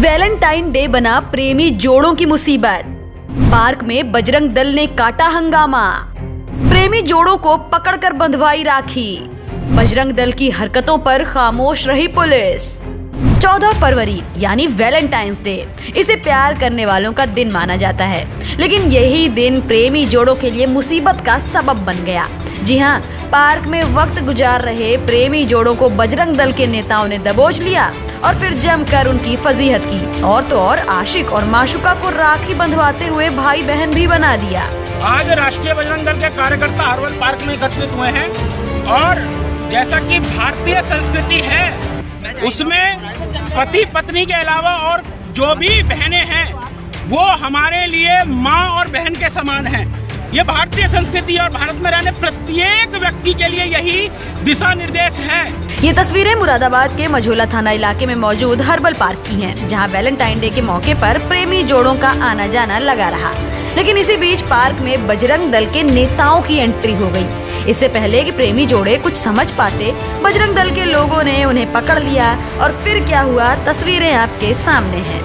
Valentine day बना प्रेमी जोड़ों की मुसीबत। पार्क में बजरंग दल ने काटा हंगामा। प्रेमी जोड़ों को पकड़कर बंधवाई राखी। बजरंग दल की हरकतों पर खामोश रही पुलिस। 14 फरवरी यानी वैलेंटाइंस डे, इसे प्यार करने वालों का दिन माना जाता है, लेकिन यही दिन प्रेमी जोड़ों के लिए मुसीबत का सबब बन गया। जी हाँ, पार्क में वक्त गुजार रहे प्रेमी जोड़ों को बजरंग दल के नेताओं ने दबोच लिया और फिर जमकर उनकी फजीहत की। और तो और आशिक और माशुका को राखी बंधवाते हुए भाई बहन भी बना दिया। आज राष्ट्रीय बजरंग दल के कार्यकर्ता हर्बल पार्क में एकत्रित हुए हैं और जैसा कि भारतीय संस्कृति है, उसमें पति पत्नी के अलावा और जो भी बहनें हैं वो हमारे लिए माँ और बहन के समान हैं। ये भारतीय संस्कृति और भारत में रहने प्रत्येक व्यक्ति के लिए यही दिशा निर्देश है। ये तस्वीरें मुरादाबाद के मझोला थाना इलाके में मौजूद हर्बल पार्क की हैं, जहां वैलेंटाइन डे के मौके पर प्रेमी जोड़ों का आना जाना लगा रहा। लेकिन इसी बीच पार्क में बजरंग दल के नेताओं की एंट्री हो गई। इससे पहले कि प्रेमी जोड़े कुछ समझ पाते, बजरंग दल के लोगों ने उन्हें पकड़ लिया और फिर क्या हुआ, तस्वीरें आपके सामने हैं।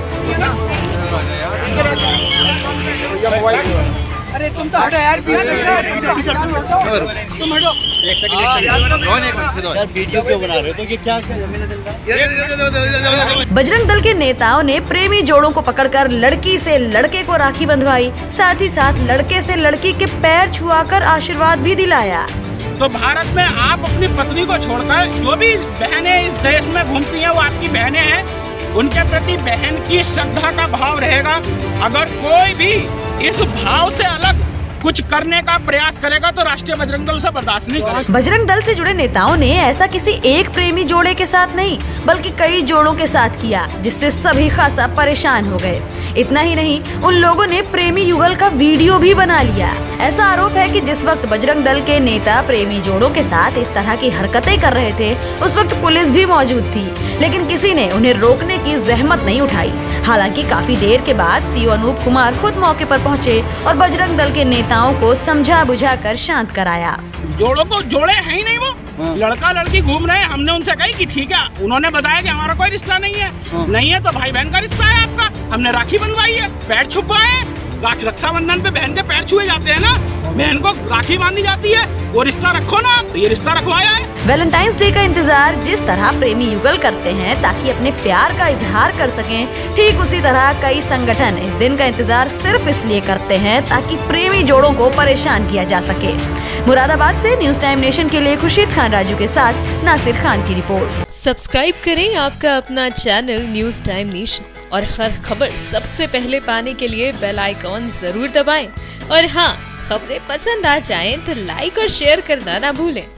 अरे तुम तो हटो यार, तुम हटो। वीडियो क्यों बना रहे हो? तो ये क्या बजरंग दल के नेताओं ने प्रेमी जोड़ों को पकड़कर लड़की से लड़के को राखी बंधवाई, साथ ही साथ लड़के से लड़की के पैर छुआकर आशीर्वाद भी दिलाया। तो भारत में आप अपनी पत्नी को छोड़कर जो भी बहनें इस देश में घूमती हैं वो आपकी बहनें हैं। उनके प्रति बहन की श्रद्धा का भाव रहेगा। अगर कोई भी इस भाव से अलग कुछ करने का प्रयास करेगा तो राष्ट्रीय बजरंग दल से बर्दाश्त नहीं करेगा। बजरंग दल से जुड़े नेताओं ने ऐसा किसी एक प्रेमी जोड़े के साथ नहीं, बल्कि कई जोड़ों के साथ किया, जिससे सभी खासा परेशान हो गए। इतना ही नहीं, उन लोगों ने प्रेमी युगल का वीडियो भी बना लिया। ऐसा आरोप है कि जिस वक्त बजरंग दल के नेता प्रेमी जोड़ों के साथ इस तरह की हरकतें कर रहे थे, उस वक्त पुलिस भी मौजूद थी, लेकिन किसी ने उन्हें रोकने की जहमत नहीं उठाई। हालांकि काफी देर के बाद सीओ अनूप कुमार खुद मौके पर पहुंचे और बजरंग दल के नेताओं को समझा बुझाकर शांत कराया। जोड़ों को जोड़े हैं ही नहीं, वो लड़का लड़की घूम रहे हैं। हमने उनसे कही कि ठीक है, उन्होंने बताया कि हमारा कोई रिश्ता नहीं है। नहीं है तो भाई बहन का रिश्ता है आपका। हमने राखी बनवाई है, पैर छुपवाए। रक्षाबंधन पे बहन के पैर छुए जाते हैं ना, बहन को राखी बांधी जाती है। वो रिश्ता रखो ना, तो ये रिश्ता रखवाया है। वैलेंटाइंस डे का इंतजार जिस तरह प्रेमी युगल करते हैं ताकि अपने प्यार का इजहार कर सकें, ठीक उसी तरह कई संगठन इस दिन का इंतजार सिर्फ इसलिए करते हैं ताकि प्रेमी जोड़ों को परेशान किया जा सके। मुरादाबाद से न्यूज टाइम नेशन के लिए खुर्शीद खान राजू के साथ नासिर खान की रिपोर्ट। सब्सक्राइब करें आपका अपना चैनल न्यूज टाइम नेशन और हर खबर सबसे पहले पाने के लिए बेल आइकॉन जरूर दबाएं। और हाँ, खबरें पसंद आ जाएं तो लाइक और शेयर करना ना भूलें।